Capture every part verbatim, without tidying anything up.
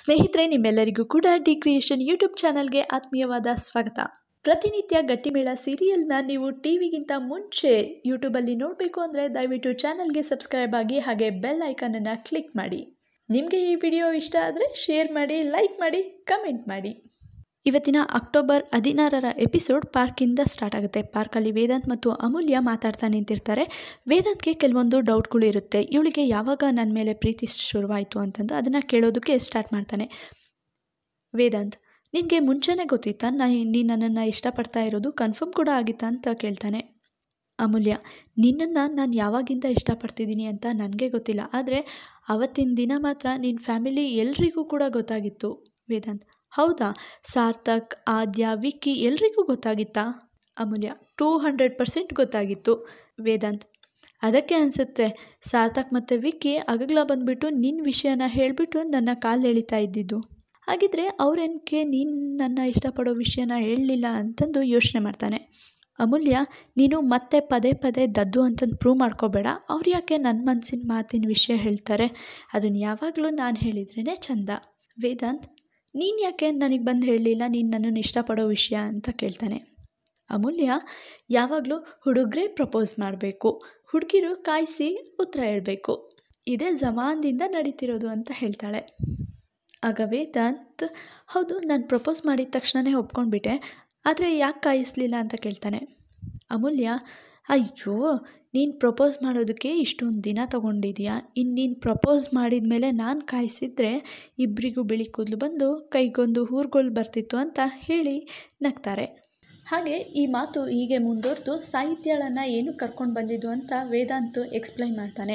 ಸ್ನೇಹಿತರೆ, ನಿಮ್ಮೆಲ್ಲರಿಗೂ ಕೂಡ ಡಿ ಕ್ರಿಯೇಷನ್ ಯೂಟ್ಯೂಬ್ ಚಾನಲ್ಗೆ ಆತ್ಮೀಯವಾದ ಸ್ವಾಗತ. ಪ್ರತಿನಿತ್ಯ ಗಟ್ಟಿಮೇಳ ಸೀರಿಯಲ್ನ ನೀವು ಟಿವಿಗಿಂತ ಮುಂಚೆ ಯೂಟ್ಯೂಬಲ್ಲಿ ನೋಡಬೇಕು ಅಂದರೆ ದಯವಿಟ್ಟು ಚಾನಲ್ಗೆ ಸಬ್ಸ್ಕ್ರೈಬ್ ಆಗಿ ಹಾಗೆ ಬೆಲ್ ಐಕನನ್ನು ಕ್ಲಿಕ್ ಮಾಡಿ. ನಿಮಗೆ ಈ ವಿಡಿಯೋ ಇಷ್ಟ ಆದರೆ ಶೇರ್ ಮಾಡಿ, ಲೈಕ್ ಮಾಡಿ, ಕಮೆಂಟ್ ಮಾಡಿ. ಇವತ್ತಿನ ಅಕ್ಟೋಬರ್ ಹದಿನಾರರ ಎಪಿಸೋಡ್ ಪಾರ್ಕಿಂದ ಸ್ಟಾರ್ಟ್ ಆಗುತ್ತೆ. ಪಾರ್ಕಲ್ಲಿ ವೇದಾಂತ್ ಮತ್ತು ಅಮೂಲ್ಯ ಮಾತಾಡ್ತಾ ನಿಂತಿರ್ತಾರೆ. ವೇದಾಂತ್ಗೆ ಕೆಲವೊಂದು ಡೌಟ್ಗಳು ಇರುತ್ತೆ. ಇವಳಿಗೆ ಯಾವಾಗ ನನ್ನ ಮೇಲೆ ಪ್ರೀತಿ ಶುರುವಾಯಿತು ಅಂತಂದು ಅದನ್ನು ಕೇಳೋದಕ್ಕೆ ಸ್ಟಾರ್ಟ್ ಮಾಡ್ತಾನೆ. ವೇದಾಂತ್, ನಿನಗೆ ಮುಂಚೆನೇ ಗೊತ್ತಿತ್ತಾ ನಾ ನೀನು ನನ್ನನ್ನು ಇಷ್ಟಪಡ್ತಾ ಇರೋದು? ಕನ್ಫರ್ಮ್ ಕೂಡ ಆಗಿತ್ತಾ ಅಂತ ಕೇಳ್ತಾನೆ. ಅಮೂಲ್ಯ, ನಿನ್ನನ್ನು ನಾನು ಯಾವಾಗಿಂದ ಇಷ್ಟಪಡ್ತಿದ್ದೀನಿ ಅಂತ ನನಗೆ ಗೊತ್ತಿಲ್ಲ, ಆದರೆ ಅವತ್ತಿನ ದಿನ ಮಾತ್ರ ನಿನ್ನ ಫ್ಯಾಮಿಲಿ ಎಲ್ರಿಗೂ ಕೂಡ ಗೊತ್ತಾಗಿತ್ತು. ವೇದಾಂತ್, ಹೌದಾ? ಸಾರ್ಥಕ್, ಆದ್ಯ, ವಿಕ್ಕಿ ಎಲ್ರಿಗೂ ಗೊತ್ತಾಗಿತ್ತಾ? ಅಮೂಲ್ಯ, ಟೂ ಹಂಡ್ರೆಡ್ ಪರ್ಸೆಂಟ್ ಗೊತ್ತಾಗಿತ್ತು. ವೇದಾಂತ್, ಅದಕ್ಕೆ ಅನಿಸುತ್ತೆ ಸಾರ್ಥಕ್ ಮತ್ತು ವಿಕ್ಕಿ ಅಗಗ್ಲ ಬಂದುಬಿಟ್ಟು ನಿನ್ನ ವಿಷಯನ ಹೇಳಿಬಿಟ್ಟು ನನ್ನ ಕಾಲು ಎಳಿತಾ ಇದ್ದಿದ್ದು. ಹಾಗಿದ್ರೆ ಅವ್ರೇನಕ್ಕೆ ನೀನು ನನ್ನ ಇಷ್ಟಪಡೋ ವಿಷಯನ ಹೇಳಲಿಲ್ಲ ಅಂತಂದು ಯೋಚನೆ ಮಾಡ್ತಾನೆ. ಅಮೂಲ್ಯ, ನೀನು ಮತ್ತೆ ಪದೇ ಪದೇ ದದ್ದು ಅಂತಂದು ಪ್ರೂವ್ ಮಾಡ್ಕೋಬೇಡ. ಅವ್ರು ಯಾಕೆ ನನ್ನ ಮನಸ್ಸಿನ ಮಾತಿನ ವಿಷಯ ಹೇಳ್ತಾರೆ? ಅದನ್ನು ಯಾವಾಗಲೂ ನಾನು ಹೇಳಿದ್ರೇ ಚಂದ. ವೇದಾಂತ್, ನೀನು ಯಾಕೆ ನನಗೆ ಬಂದು ಹೇಳಲಿಲ್ಲ ನೀನು ನನ್ನನ್ನು ಇಷ್ಟಪಡೋ ವಿಷಯ ಅಂತ ಕೇಳ್ತಾನೆ. ಅಮೂಲ್ಯ, ಯಾವಾಗಲೂ ಹುಡುಗರೇ ಪ್ರಪೋಸ್ ಮಾಡಬೇಕು, ಹುಡುಗಿರು ಕಾಯಿಸಿ ಉತ್ತರ ಹೇಳಬೇಕು, ಇದೇ ಜಮಾನದಿಂದ ನಡೀತಿರೋದು ಅಂತ ಹೇಳ್ತಾಳೆ. ಆಗ ವೇದಾಂತ್, ಹೌದು, ನಾನು ಪ್ರಪೋಸ್ ಮಾಡಿದ ತಕ್ಷಣವೇ ಒಪ್ಕೊಂಡ್ಬಿಟ್ಟೆ, ಆದರೆ ಯಾಕೆ ಕಾಯಿಸ್ಲಿಲ್ಲ ಅಂತ ಕೇಳ್ತಾನೆ. ಅಮೂಲ್ಯ, ಅಯ್ಯೋ, ನೀನು ಪ್ರಪೋಸ್ ಮಾಡೋದಕ್ಕೆ ಇಷ್ಟೊಂದು ದಿನ ತೊಗೊಂಡಿದ್ಯಾ, ಇನ್ನು ನೀನು ಪ್ರಪೋಸ್ ಮಾಡಿದ ಮೇಲೆ ನಾನು ಕಾಯಿಸಿದ್ರೆ ಇಬ್ಬರಿಗೂ ಬಿಳಿ ಕೂದಲು ಬಂದು ಕೈಗೊಂದು ಊರುಗಳು ಬರ್ತಿತ್ತು ಅಂತ ಹೇಳಿ ನಗ್ತಾರೆ. ಹಾಗೆ ಈ ಮಾತು ಹೀಗೆ ಮುಂದುವರೆದು ಸಾಹಿತ್ಯಳನ್ನು ಏನು ಕರ್ಕೊಂಡು ಬಂದಿದ್ದು ಅಂತ ವೇದಾಂತ್ ಎಕ್ಸ್ಪ್ಲೈನ್ ಮಾಡ್ತಾನೆ.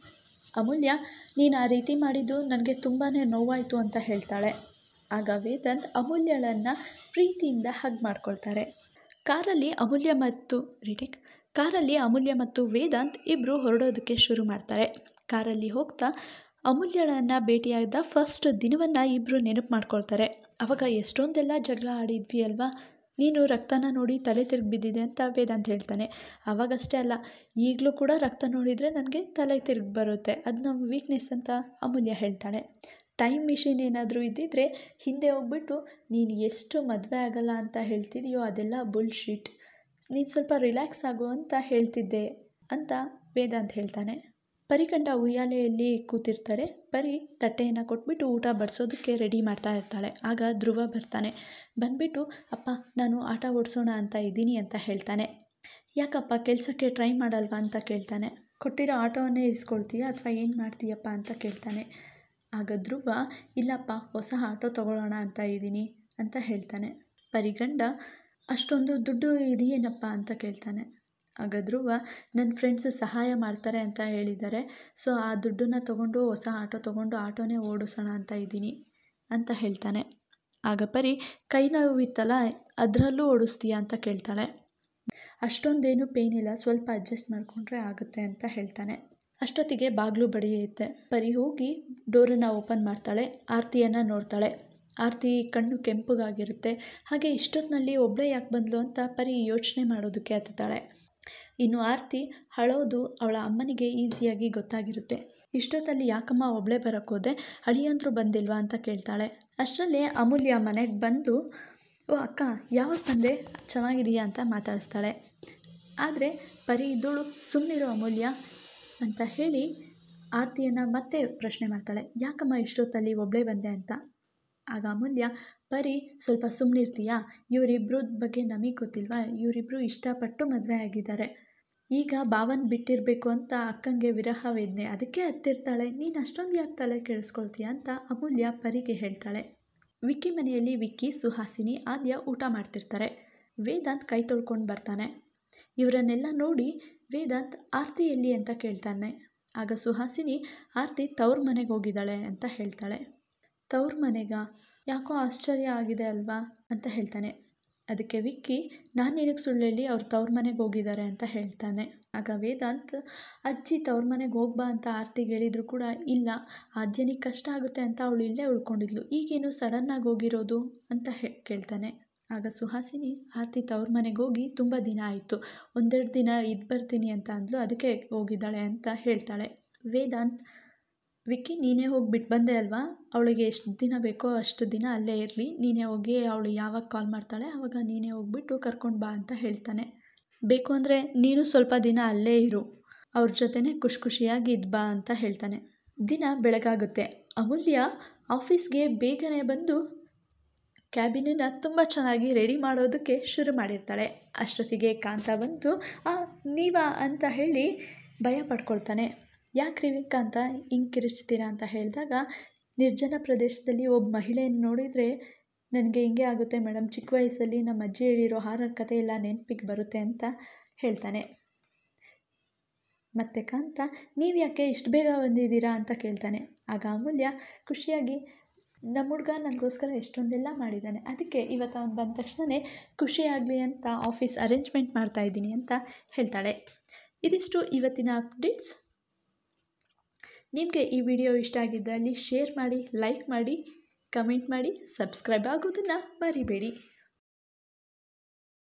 ಅಮೂಲ್ಯ, ನೀನು ಆ ರೀತಿ ಮಾಡಿದ್ದು ನನಗೆ ತುಂಬಾ ನೋವಾಯಿತು ಅಂತ ಹೇಳ್ತಾಳೆ. ಆಗ ವೇದಾಂತ್ ಅಮೂಲ್ಯಳನ್ನು ಪ್ರೀತಿಯಿಂದ ಹಗ್ ಮಾಡ್ಕೊಳ್ತಾರೆ. ಕಾರಲ್ಲಿ ಅಮೂಲ್ಯ ಮತ್ತು ರಿಟೇಕ್ ಕಾರಲ್ಲಿ ಅಮೂಲ್ಯ ಮತ್ತು ವೇದಾಂತ್ ಇಬ್ಬರು ಹೊರಡೋದಕ್ಕೆ ಶುರು ಮಾಡ್ತಾರೆ. ಕಾರಲ್ಲಿ ಹೋಗ್ತಾ ಅಮೂಲ್ಯಳನ್ನು ಭೇಟಿಯಾದ ಫಸ್ಟ್ ದಿನವನ್ನು ಇಬ್ಬರು ನೆನಪು ಮಾಡ್ಕೊಳ್ತಾರೆ. ಆವಾಗ ಎಷ್ಟೊಂದೆಲ್ಲ ಜಗಳ ಆಡಿದ್ವಿ ಅಲ್ವಾ, ನೀನು ರಕ್ತನ ನೋಡಿ ತಲೆ ತಿರುಗಿ ಬಿದ್ದಿದೆ ಅಂತ ವೇದಾಂತ್ ಹೇಳ್ತಾನೆ. ಆವಾಗಷ್ಟೇ ಅಲ್ಲ, ಈಗಲೂ ಕೂಡ ರಕ್ತ ನೋಡಿದರೆ ನನಗೆ ತಲೆ ತಿರುಗಿ ಬರುತ್ತೆ, ಅದು ನಮ್ಮ ವೀಕ್ನೆಸ್ ಅಂತ ಅಮೂಲ್ಯ ಹೇಳ್ತಾಳೆ. ಟೈಮ್ ಮಿಷಿನ್ ಏನಾದರೂ ಇದ್ದಿದ್ದರೆ ಹಿಂದೆ ಹೋಗ್ಬಿಟ್ಟು ನೀನು ಎಷ್ಟು ಮದುವೆ ಆಗಲ್ಲ ಅಂತ ಹೇಳ್ತಿದೆಯೋ ಅದೆಲ್ಲ ಬುಲ್ಶೀಟ್, ನೀನು ಸ್ವಲ್ಪ ರಿಲ್ಯಾಕ್ಸ್ ಆಗು ಅಂತ ಹೇಳ್ತಿದ್ದೆ ಅಂತ ವೇದಾಂತ್ ಹೇಳ್ತಾನೆ. ಪರಿಕಂಡ ಉಯ್ಯಾಲೆಯಲ್ಲಿ ಕೂತಿರ್ತಾರೆ. ಪರಿ ತಟ್ಟೆಯನ್ನು ಕೊಟ್ಬಿಟ್ಟು ಊಟ ಬಡಿಸೋದಕ್ಕೆ ರೆಡಿ ಮಾಡ್ತಾ ಇರ್ತಾಳೆ. ಆಗ ಧ್ರುವ ಬರ್ತಾನೆ. ಬಂದುಬಿಟ್ಟು, ಅಪ್ಪ, ನಾನು ಆಟ ಓಡಿಸೋಣ ಅಂತ ಇದ್ದೀನಿ ಅಂತ ಹೇಳ್ತಾನೆ. ಯಾಕಪ್ಪ, ಕೆಲಸಕ್ಕೆ ಟ್ರೈ ಮಾಡಲ್ವಾ ಅಂತ ಕೇಳ್ತಾನೆ. ಕೊಟ್ಟಿರೋ ಆಟೋವನ್ನೇ ಇಸ್ಕೊಳ್ತೀಯಾ ಅಥವಾ ಏನು ಮಾಡ್ತೀಯಪ್ಪ ಅಂತ ಕೇಳ್ತಾನೆ. ಆಗ ಧ್ರುವ, ಇಲ್ಲಪ್ಪ, ಹೊಸ ಆಟೋ ತೊಗೊಳ್ಳೋಣ ಅಂತ ಇದ್ದೀನಿ ಅಂತ ಹೇಳ್ತಾನೆ. ಪರಿಗಂಡ, ಅಷ್ಟೊಂದು ದುಡ್ಡು ಇದೆಯೇನಪ್ಪ ಅಂತ ಕೇಳ್ತಾನೆ. ಆಗ ಧ್ರುವ, ನನ್ನ ಫ್ರೆಂಡ್ಸ್ ಸಹಾಯ ಮಾಡ್ತಾರೆ ಅಂತ ಹೇಳಿದ್ದಾರೆ, ಸೊ ಆ ದುಡ್ಡನ್ನು ತೊಗೊಂಡು ಹೊಸ ಆಟೋ ತೊಗೊಂಡು ಆಟೋನೇ ಓಡಿಸೋಣ ಅಂತ ಇದ್ದೀನಿ ಅಂತ ಹೇಳ್ತಾನೆ. ಆಗ ಪರಿ, ಕೈ ನೋವಿತ್ತಲ್ಲ ಅದರಲ್ಲೂ ಓಡಿಸ್ತೀಯಾ ಅಂತ ಕೇಳ್ತಾಳೆ. ಅಷ್ಟೊಂದೇನು ಪೇನ್ ಇಲ್ಲ, ಸ್ವಲ್ಪ ಅಡ್ಜಸ್ಟ್ ಮಾಡಿಕೊಂಡ್ರೆ ಆಗುತ್ತೆ ಅಂತ ಹೇಳ್ತಾನೆ. ಅಷ್ಟೊತ್ತಿಗೆ ಬಾಗಿಲು ಬಡಿಯುತ್ತೆ. ಪರಿ ಹೋಗಿ ಡೋರನ್ನು ಓಪನ್ ಮಾಡ್ತಾಳೆ. ಆರತಿಯನ್ನು ನೋಡ್ತಾಳೆ. ಆರತಿ ಕಣ್ಣು ಕೆಂಪಗಾಗಿರುತ್ತೆ. ಹಾಗೆ ಇಷ್ಟೊತ್ತಿನಲ್ಲಿ ಒಬ್ಬಳೇ ಯಾಕೆ ಬಂದ್ಲು ಅಂತ ಪರಿ ಯೋಚನೆ ಮಾಡೋದಕ್ಕೆ ಹತ್ತಾಳೆ. ಇನ್ನು ಆರತಿ ಅಳೋದು ಅವಳ ಅಮ್ಮನಿಗೆ ಈಸಿಯಾಗಿ ಗೊತ್ತಾಗಿರುತ್ತೆ. ಇಷ್ಟೊತ್ತಲ್ಲಿ ಯಾಕಮ್ಮ ಒಬ್ಬಳೇ ಬರೋಕ್ಕೋದೆ, ಅಳಿಯಂದ್ರು ಬಂದಿಲ್ವಾ ಅಂತ ಕೇಳ್ತಾಳೆ. ಅಷ್ಟರಲ್ಲೇ ಅಮೂಲ್ಯ ಮನೆಗೆ ಬಂದು, ಓ ಅಕ್ಕ, ಯಾವಾಗ ಬಂದೆ, ಚೆನ್ನಾಗಿದೆಯಾ ಅಂತ ಮಾತಾಡಿಸ್ತಾಳೆ. ಆದರೆ ಪರಿ ಇದ್ದೋಳು, ಸುಮ್ಮನಿರೋ ಅಮೂಲ್ಯ ಅಂತ ಹೇಳಿ ಆರತಿಯನ್ನು ಮತ್ತೆ ಪ್ರಶ್ನೆ ಮಾಡ್ತಾಳೆ. ಯಾಕಮ್ಮ ಇಷ್ಟೊತ್ತಲ್ಲಿ ಒಬ್ಬಳೇ ಬಂದೆ ಅಂತ. ಆಗ ಅಮೂಲ್ಯ, ಪರಿ ಸ್ವಲ್ಪ ಸುಮ್ಮನಿರ್ತೀಯಾ, ಇವರಿಬ್ಬರ ಬಗ್ಗೆ ನಮಗೆ ಗೊತ್ತಿಲ್ವಾ, ಇವರಿಬ್ಬರು ಇಷ್ಟಪಟ್ಟು ಮದುವೆ ಆಗಿದ್ದಾರೆ, ಈಗ ಭಾವನ ಬಿಟ್ಟಿರಬೇಕು ಅಂತ ಅಕ್ಕಂಗೆ ವಿರಹ ವೇದನೆ, ಅದಕ್ಕೆ ಹತ್ತಿರ್ತಾಳೆ, ನೀನು ಅಷ್ಟೊಂದು ಯಾಕೆ ತಲೆ ಕೆಡಿಸ್ಕೊಳ್ತೀಯ ಅಂತ ಅಮೂಲ್ಯ ಪರಿಗೆ ಹೇಳ್ತಾಳೆ. ವಿಕ್ಕಿ ಮನೆಯಲ್ಲಿ ವಿಕ್ಕಿ, ಸುಹಾಸಿನಿ, ಆದ್ಯ ಊಟ ಮಾಡ್ತಿರ್ತಾರೆ. ವೇದಾಂತ್ ಕೈ ತೊಳ್ಕೊಂಡು ಬರ್ತಾನೆ. ಇವರನ್ನೆಲ್ಲ ನೋಡಿ ವೇದಾಂತ್ ಆರತಿ ಎಲ್ಲಿ ಅಂತ ಕೇಳ್ತಾನೆ. ಆಗ ಸುಹಾಸಿನಿ, ಆರತಿ ತವ್ರ ಮನೆಗೆ ಹೋಗಿದ್ದಾಳೆ ಅಂತ ಹೇಳ್ತಾಳೆ. ತವ್ರ ಮನೆಗ, ಯಾಕೋ ಆಶ್ಚರ್ಯ ಆಗಿದೆ ಅಲ್ವಾ ಅಂತ ಹೇಳ್ತಾನೆ. ಅದಕ್ಕೆ ವಿಕ್ಕಿ, ನಾನು ನಿನಗೆ ಸುಳ್ಳು ಹೇಳಿ ಅವ್ರು ತವ್ರ ಮನೆಗೆ ಹೋಗಿದ್ದಾರೆ ಅಂತ ಹೇಳ್ತಾನೆ. ಆಗ ವೇದಾಂತ್, ಅಜ್ಜಿ ತವ್ರ ಮನೆಗೆ ಹೋಗ್ಬಾ ಅಂತ ಆರತಿಗೆ ಹೇಳಿದ್ರು ಕೂಡ ಇಲ್ಲ, ಆದ್ಯನಿಗೆ ಕಷ್ಟ ಆಗುತ್ತೆ ಅಂತ ಅವಳು ಇಲ್ಲೇ ಉಳ್ಕೊಂಡಿದ್ಲು, ಈಗೇನು ಸಡನ್ನಾಗಿ ಹೋಗಿರೋದು ಅಂತ ಹೇ ಕೇಳ್ತಾನೆ. ಆಗ ಸುಹಾಸಿನಿ, ಆರತಿ ತವ್ರ ಮನೆಗೆ ಹೋಗಿ ತುಂಬ ದಿನ ಆಯಿತು, ಒಂದೆರಡು ದಿನ ಇದ್ದು ಬರ್ತೀನಿ ಅಂತ ಅಂದ್ಲು, ಅದಕ್ಕೆ ಹೋಗಿದ್ದಾಳೆ ಅಂತ ಹೇಳ್ತಾಳೆ. ವೇದಾಂತ್ ವಿಕ್ಕಿ ನೀನೇ ಹೋಗಿ ಬಿಟ್ಟು ಬಂದೆ ಅಲ್ವಾ, ಅವಳಿಗೆ ಎಷ್ಟು ದಿನ ಬೇಕೋ ಅಷ್ಟು ದಿನ ಅಲ್ಲೇ ಇರಲಿ, ನೀನೇ ಹೋಗಿ ಅವಳು ಯಾವಾಗ ಕಾಲ್ ಮಾಡ್ತಾಳೆ ಆವಾಗ ನೀನೇ ಹೋಗ್ಬಿಟ್ಟು ಕರ್ಕೊಂಡು ಬಾ ಅಂತ ಹೇಳ್ತಾನೆ. ಬೇಕು ಅಂದರೆ ನೀನು ಸ್ವಲ್ಪ ದಿನ ಅಲ್ಲೇ ಇರು, ಅವ್ರ ಜೊತೆನೇ ಖುಷಿ ಖುಷಿಯಾಗಿ ಇದ್ದು ಬಾ ಅಂತ ಹೇಳ್ತಾನೆ. ದಿನ ಬೆಳಗಾಗುತ್ತೆ. ಅಮೂಲ್ಯ ಆಫೀಸ್ಗೆ ಬೇಗನೆ ಬಂದು ಕ್ಯಾಬಿನನ್ನು ತುಂಬ ಚೆನ್ನಾಗಿ ರೆಡಿ ಮಾಡೋದಕ್ಕೆ ಶುರು ಮಾಡಿರ್ತಾಳೆ. ಅಷ್ಟೊತ್ತಿಗೆ ಕಾಂತ ಬಂತು ಆ ನೀವಾ ಅಂತ ಹೇಳಿ ಭಯ ಪಡ್ಕೊಳ್ತಾನೆ. ಯಾಕ್ರಿ ಕಾಂತ ಹಿಂಗೆ ಕಿರಿಚ್ತೀರಾ ಅಂತ ಹೇಳಿದಾಗ, ನಿರ್ಜನ ಪ್ರದೇಶದಲ್ಲಿ ಒಬ್ಬ ಮಹಿಳೆಯನ್ನು ನೋಡಿದರೆ ನನಗೆ ಹಿಂಗೆ ಆಗುತ್ತೆ ಮೇಡಮ್, ಚಿಕ್ಕ ವಯಸ್ಸಲ್ಲಿ ನಮ್ಮ ಅಜ್ಜಿ ಹೇಳಿರೋ ಹಾರರ್ ಕಥೆ ಎಲ್ಲ ನೆನಪಿಗೆ ಬರುತ್ತೆ ಅಂತ ಹೇಳ್ತಾನೆ. ಮತ್ತು ಕಾಂತ ನೀವು ಯಾಕೆ ಇಷ್ಟು ಬೇಗ ಬಂದಿದ್ದೀರಾ ಅಂತ ಕೇಳ್ತಾನೆ. ಆಗ ಅಮೂಲ್ಯ ಖುಷಿಯಾಗಿ ನಮ್ಮ ಹುಡುಗ ನನಗೋಸ್ಕರ ಎಷ್ಟೊಂದೆಲ್ಲ ಮಾಡಿದ್ದಾನೆ, ಅದಕ್ಕೆ ಇವತ್ತು ಅವನು ಬಂದ ತಕ್ಷಣವೇ ಖುಷಿಯಾಗಲಿ ಅಂತ ಆಫೀಸ್ ಅರೇಂಜ್ಮೆಂಟ್ ಮಾಡ್ತಾಯಿದ್ದೀನಿ ಅಂತ ಹೇಳ್ತಾಳೆ. ಇದಿಷ್ಟು ಇವತ್ತಿನ ಅಪ್ಡೇಟ್ಸ್. ನಿಮಗೆ ಈ ವಿಡಿಯೋ ಇಷ್ಟ ಆಗಿದ್ದಲ್ಲಿ ಶೇರ್ ಮಾಡಿ, ಲೈಕ್ ಮಾಡಿ, ಕಮೆಂಟ್ ಮಾಡಿ, ಸಬ್ಸ್ಕ್ರೈಬ್ ಆಗೋದನ್ನು ಮರಿಬೇಡಿ.